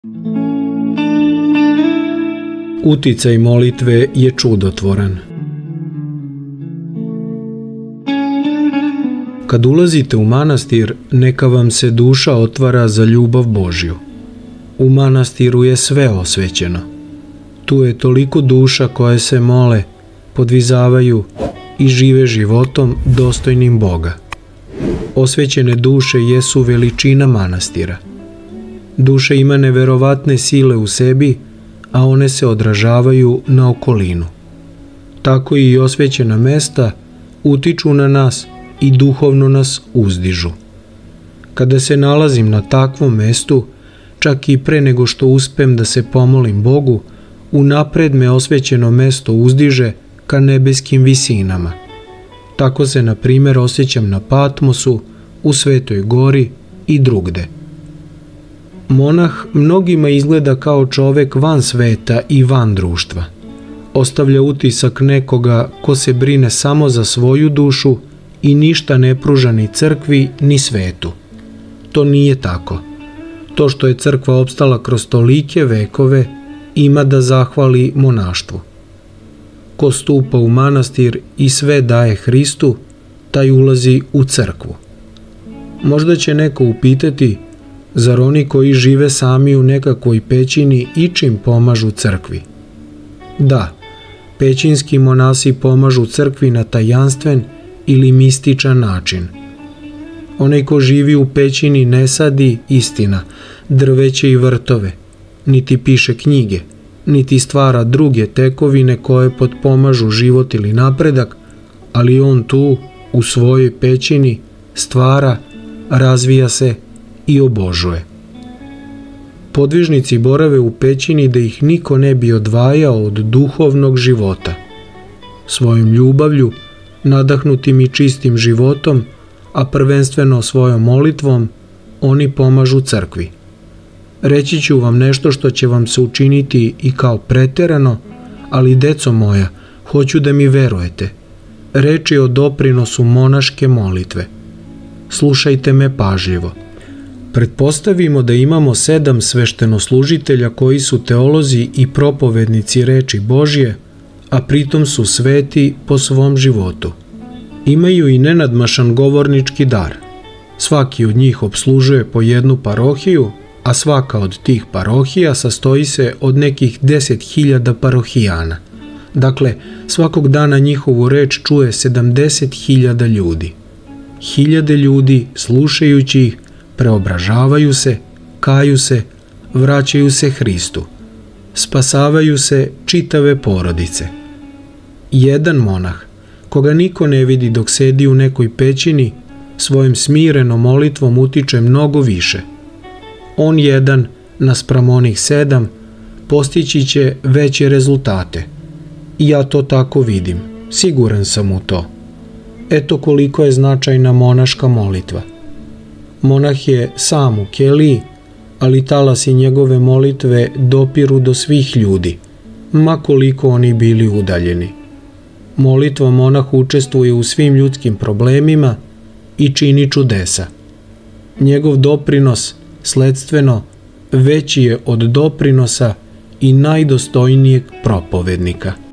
Uticaj molitve je čudotvoran. Kad ulazite u manastir, neka vam se duša otvara za ljubav Božju. U manastiru je sve osvećeno. Tu je toliko duša koje se mole, podvizavaju i žive životom dostojnim Boga. Osvećene duše jesu veličina manastira. Duša ima neverovatne sile u sebi, a one se odražavaju na okolinu. Tako i osvećena mesta utiču na nas i duhovno nas uzdižu. Kada se nalazim na takvom mestu, čak i pre nego što uspem da se pomolim Bogu, unapred me osvećeno mesto uzdiže ka nebeskim visinama. Tako se, na primjer, osjećam na Patmosu, u Svetoj Gori i drugde. Monah mnogima izgleda kao čovek van sveta i van društva. Ostavlja utisak nekoga ko se brine samo za svoju dušu i ništa ne pruža ni crkvi ni svetu. To nije tako. To što je crkva opstala kroz tolike vekove ima da zahvali monaštvu. Ko stupa u manastir i sve daje Hristu, taj ulazi u crkvu. Možda će neko upitati, zar oni koji žive sami u nekakvoj pećini ičim pomažu crkvi? Da, pećinski monasi pomažu crkvi na tajanstven ili mističan način. Onaj ko živi u pećini ne sadi, istina, drveće i vrtove, niti piše knjige, niti stvara druge tekovine koje potpomažu život ili napredak, ali on tu, u svojoj pećini, stvara, razvija se i obožuje. Podvižnici borave u pećini da ih niko ne bi odvajao od duhovnog života. Svojom ljubavlju, nadahnutim i čistim životom, a prvenstveno svojom molitvom, oni pomažu crkvi. Reći ću vam nešto što će vam se učiniti i kao preterano, ali deco moja, hoću da mi verujete. Reč je o doprinosu monaške molitve. Slušajte me pažljivo. Pretpostavimo da imamo 7 sveštenoslužitelja koji su teolozi i propovednici reči Božje, a pritom su sveti po svom životu. Imaju i nenadmašan govornički dar. Svaki od njih opslužuje po jednu parohiju, a svaka od tih parohija sastoji se od nekih 10.000 parohijana. Dakle, svakog dana njihovu reč čuje 70.000 ljudi. Hiljade ljudi, slušajući ih, preobražavaju se, kaju se, vraćaju se Hristu. Spasavaju se čitave porodice. Jedan monah, koga niko ne vidi dok sedi u nekoj pećini, svojim smirenom molitvom utiče mnogo više. On jedan, naspram onih 7, postići će veće rezultate. I ja to tako vidim, siguran sam u to. Eto koliko je značajna monaška molitva. Monah je sam u keliji, ali talasi njegove molitve dopiru do svih ljudi, ma koliko oni bili udaljeni. Molitvom monah učestvuje u svim ljudskim problemima i čini čudesa. Njegov doprinos, sledstveno, veći je od doprinosa i najdostojnijeg propovednika.